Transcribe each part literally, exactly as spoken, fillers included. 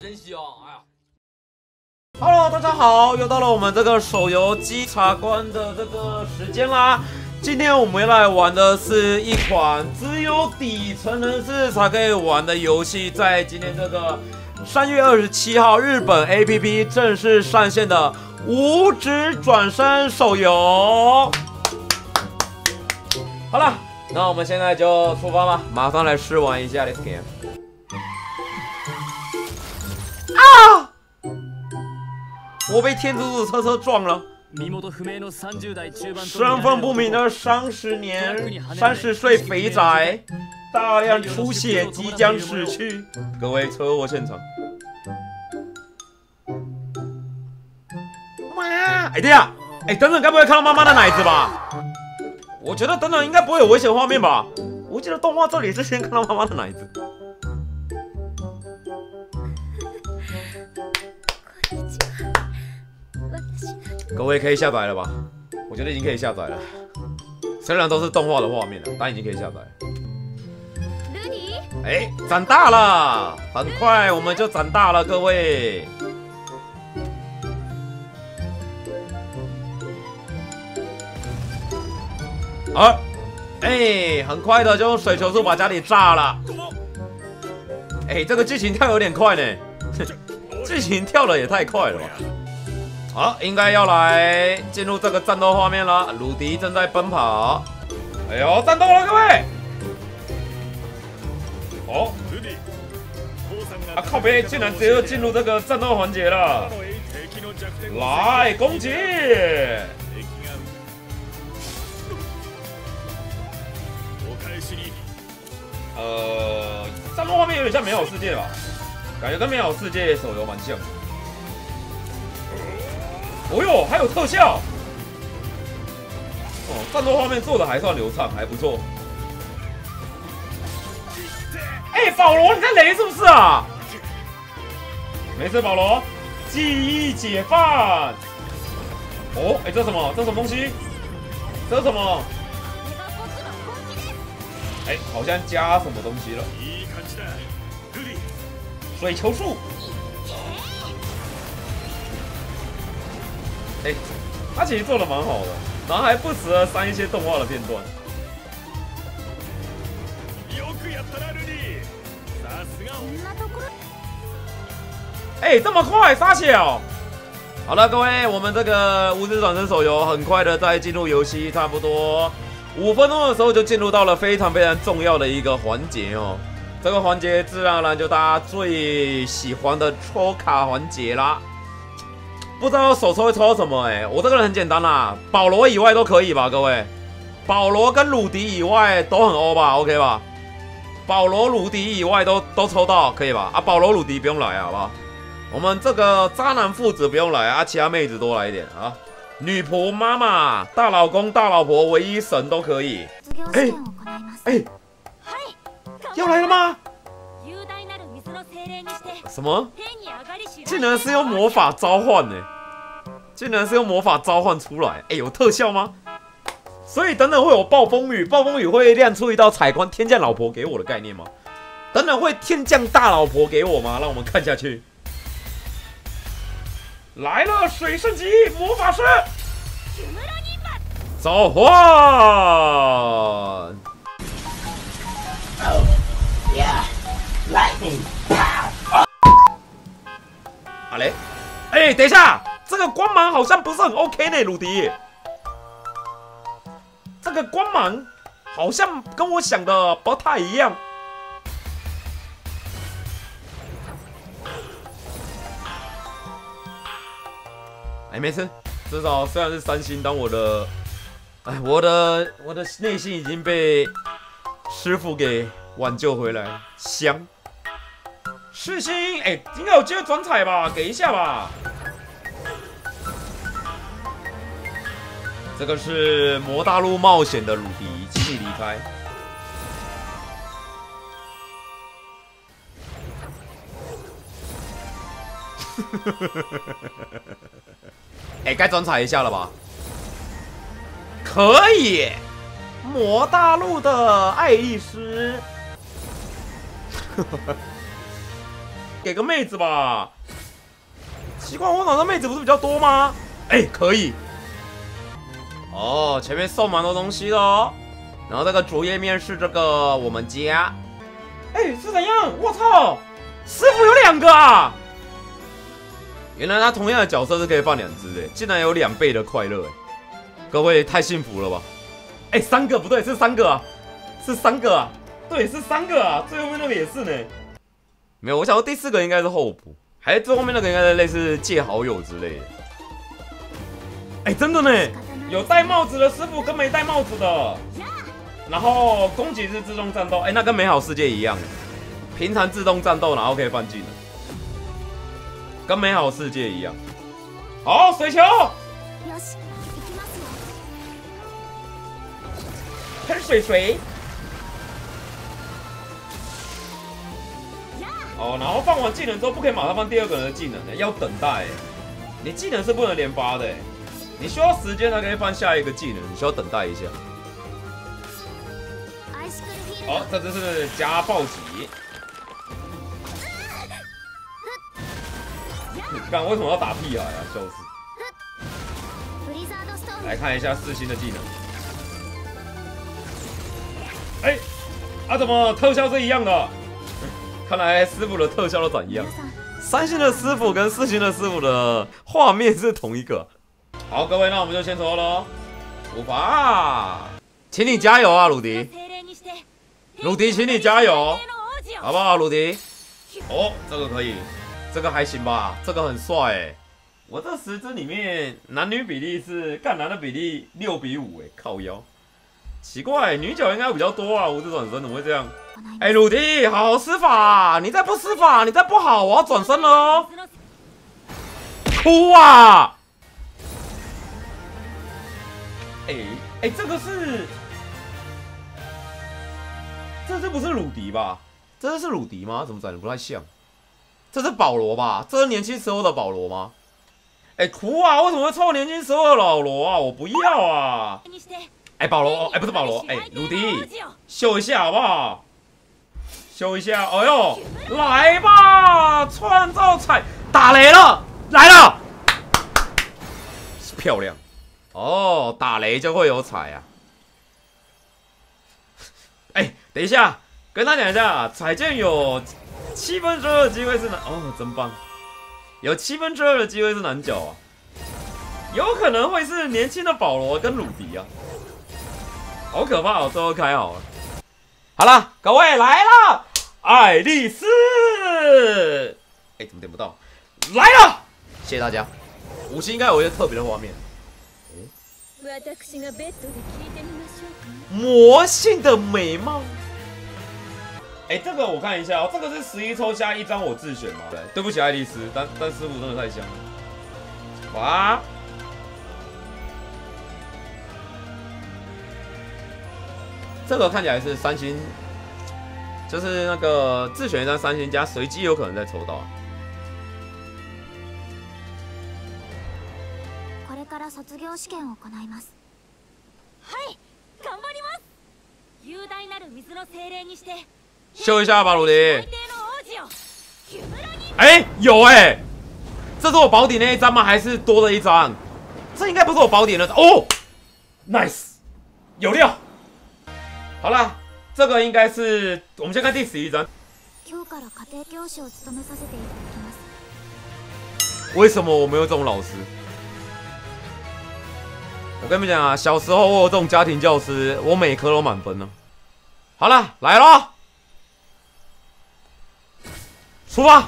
真香！哎呀 ，Hello， 大家好，又到了我们这个手游稽查官的这个时间啦。今天我们来玩的是一款只有底层人士才可以玩的游戏，在今天这个三月二十七号，日本 A P P 正式上线的无职转生手游。好了，那我们现在就出发吧，马上来试玩一下 Let's Game。啊！我被天竺鼠车车撞了。身份不明的三十年、三十岁肥宅，大量出血即将死去。各位，车祸现场。妈！哎，对呀，哎，等等，该不会看到妈妈的奶子吧？我觉得等等应该不会有危险画面吧？我记得动画这里是先看到妈妈的奶子。各位可以下载了吧？我觉得已经可以下载了，虽然都是动画的画面了，但已经可以下载了。哎，长大了，很快我们就长大了，各位。啊，哎，很快的就用水球术把家里炸了。哎，这个剧情跳有点快呢，剧情跳的也太快了吧。 好，应该要来进入这个战斗画面了。鲁迪正在奔跑，哎呦，战斗了，各位！哦，啊靠北，竟然直接就进入这个战斗环节了。来，攻击！呃，战斗画面有点像美好世界吧，感觉跟美好世界手游蛮像。 哦呦，还有特效！哦，战斗画面做的还算流畅，还不错。哎、欸，保罗，你在雷是不是啊？没事，保罗，记忆解放。哦，哎、欸，这什么？这什么东西？这什么？哎、欸，好像加什么东西了。水球术。 哎、欸，他其实做的蛮好的，然后还不时的删一些动画的片段。哎、欸，这么快，傻小！好了，各位，我们这个无职转生手游很快的在进入游戏，差不多五分钟的时候就进入到了非常非常重要的一个环节哦。这个环节自然而然就大家最喜欢的抽卡环节啦。 不知道手抽会抽到什么哎、欸，我这个人很简单啦，保罗以外都可以吧，各位，保罗跟鲁迪以外都很欧吧 ，OK 吧？保罗、鲁迪以外都都抽到，可以吧？啊，保罗、鲁迪不用来，好不好？我们这个渣男父子不用来啊，其他妹子多来一点啊，女仆、妈妈、大老公、大老婆、唯一神都可以。哎哎、欸，要来了吗？ 什么？竟然是用魔法召唤呢、欸！竟然是用魔法召唤出来！哎、欸，有特效吗？所以等等会有暴风雨，暴风雨会亮出一道彩光，天降老婆给我的概念吗？等等会天降大老婆给我吗？让我们看下去。来了，水圣级魔法师，召唤！ Oh, yeah, lightning. 啊嘞，哎、欸，等一下，这个光芒好像不是很 OK 呢，鲁迪。这个光芒好像跟我想的不太一样。哎、欸，没事，至少虽然是三星，但我的，哎，我的我的内心已经被师傅给挽救回来，香。 世星，哎、欸，应该有机会转彩吧？给一下吧。这个是魔大陆冒险的鲁迪，请你离开。哎、欸，该转彩一下了吧？可以，魔大陆的爱丽丝。 给个妹子吧。奇怪，我场上妹子不是比较多吗？哎、欸，可以。哦，前面送蛮多东西的哦。然后这个主页面是这个我们家。哎、欸，是怎样？我操，师傅有两个啊！原来他同样的角色是可以放两只的，竟然有两倍的快乐哎！各位太幸福了吧？哎、欸，三个不对，是三个啊，是三个啊，对，是三个啊，最后面那个也是呢。没有，我想说第四个应该是候补，还是最后面那个应该是类似借好友之类的。哎、欸，真的呢，有戴帽子的师傅跟没戴帽子的，然后攻击是自动战斗，哎、欸，那跟美好世界一样，平常自动战斗，然后可以放技能，跟美好世界一样。好，水球，喷水水。哦，然后放完技能之后不可以马上放第二个人的技能的，要等待。你技能是不能连发的，你需要时间才可以放下一个技能，你需要等待一下。好、哦，这只是加暴击。你看为什么要打屁孩啊？笑死！来看一下四星的技能。哎、欸，啊怎么特效是一样的？看来师傅的特效都长一样。三星的师傅跟四星的师傅的画面是同一个。好，各位，那我们就先走喽。出发，请你加油啊，鲁迪！鲁迪，请你加油，好不好，鲁迪？哦，这个可以，这个还行吧，这个很帅哎。我这十只里面男女比例是干男的比例六比五哎，靠腰。奇怪，女角应该比较多啊，无字转身怎么会这样？哎、欸，鲁迪，好好施法！你再不施法，你再不好，我要转身了哦！哭啊！哎、欸、哎、欸，这个是，这这不是鲁迪吧？这是鲁迪吗？怎么长得不太像？这是保罗吧？这是年轻时候的保罗吗？哎、欸，哭啊！为什么会凑年轻时候的老罗啊？我不要啊！哎、欸，保罗，哎、欸，不是保罗，哎、欸，鲁迪，秀一下好不好？秀一下，哎呦，来吧，创造彩，打雷了，来了，漂亮，哦，打雷就会有彩啊。哎、欸，等一下，跟他讲一下，彩券有七分之二的机会是男，哦，真棒，有七分之二的机会是男角啊，有可能会是年轻的保罗跟鲁迪啊。好可怕哦！最后开好了，好了，各位来了，爱丽丝，哎，怎么点不到？来了，谢谢大家。五星应该有一些特别的画面。魔性的美貌。哎，这个我看一下哦，这个是十一抽加一张我自选嘛？对，对不起爱丽丝，但但师傅真的太香了。哇！这个看起来是三星，就是那个自选一张三星加随机有可能再抽到。これから卒業試験を行います。はい、頑張ります。雄大なる水の精霊にして。秀一下吧，鲁迪。哎、欸，有哎、欸，这是我保底那一张吗？还是多了一张？这应该不是我保底那张哦。Nice， 有料。好啦，这个应该是我们先看第十一章。为什么我没有这种老师？我跟你们讲啊，小时候我有这种家庭教师，我每科都满分呢。好了，来咯，出发！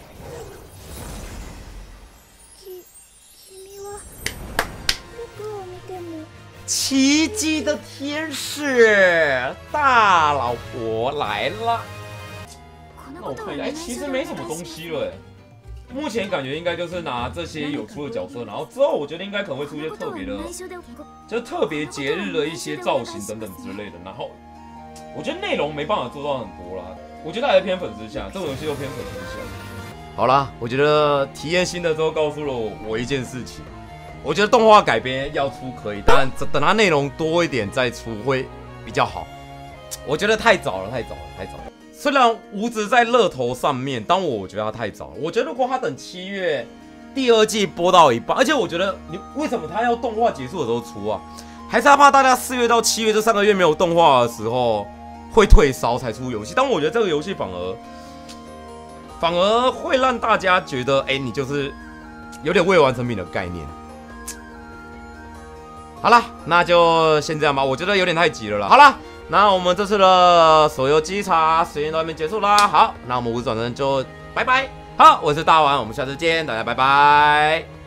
奇迹的天使，大老婆来了。那我看一下，哎，其实没什么东西了，哎。目前感觉应该就是拿这些有出的角色，然后之后我觉得应该可能会出一些特别的，就是特别节日的一些造型等等之类的。然后我觉得内容没办法做到很多啦，我觉得还是偏粉丝向，这种游戏又偏粉丝向。好啦，我觉得体验新的之后告诉了我一件事情。我觉得动画改编要出可以，但等它内容多一点再出会比较好。我觉得太早了，太早了，太早了。 虽然无职在乐头上面，但我觉得他太早了。我觉得如果他等七月第二季播到一半，而且我觉得你为什么他要动画结束的时候出啊？还是他怕大家四月到七月这三个月没有动画的时候会退烧才出游戏？但我觉得这个游戏反而反而会让大家觉得，哎、欸，你就是有点未完成品的概念。好啦，那就先这样吧，我觉得有点太急了啦。好啦。那我们这次的手游稽查时间到这边结束啦。好，那我们无职转生就拜拜。好，我是大王，我们下次见，大家拜拜。